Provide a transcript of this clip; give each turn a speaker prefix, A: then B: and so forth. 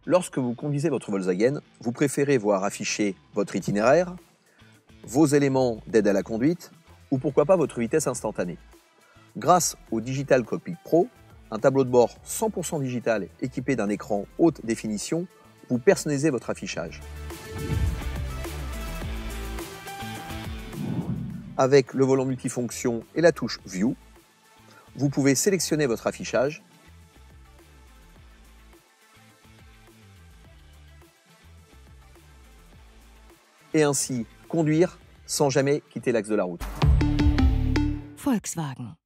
A: Lorsque vous conduisez votre Volkswagen, vous préférez voir afficher votre itinéraire, vos éléments d'aide à la conduite ou pourquoi pas votre vitesse instantanée. Grâce au Digital Cockpit Pro, un tableau de bord 100% digital équipé d'un écran haute définition, vous personnalisez votre affichage. Avec le volant multifonction et la touche View, vous pouvez sélectionner votre affichage et ainsi conduire sans jamais quitter l'axe de la route.
B: Volkswagen.